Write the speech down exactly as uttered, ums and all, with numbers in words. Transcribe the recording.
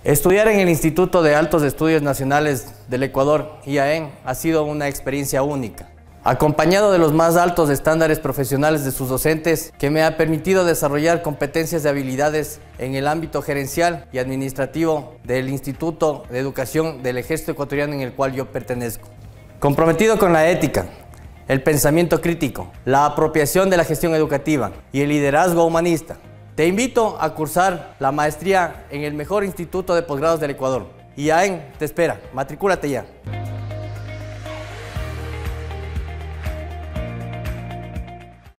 Estudiar en el Instituto de Altos Estudios Nacionales del Ecuador, I A E N, ha sido una experiencia única, acompañado de los más altos estándares profesionales de sus docentes, que me ha permitido desarrollar competencias y habilidades en el ámbito gerencial y administrativo del Instituto de Educación del Ejército Ecuatoriano en el cual yo pertenezco. Comprometido con la ética, el pensamiento crítico, la apropiación de la gestión educativa y el liderazgo humanista, te invito a cursar la maestría en el mejor instituto de posgrados del Ecuador. I A E N te espera, matricúlate ya.